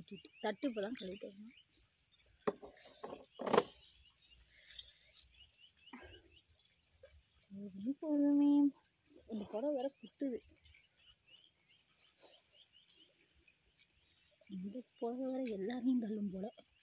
தட்டு இப்போ தான் கழுவிட்டு வரணும். போதுமே இந்த புடவை வேற குத்துது. இந்த புடவை வேற எல்லாரையும் தள்ளும் போல.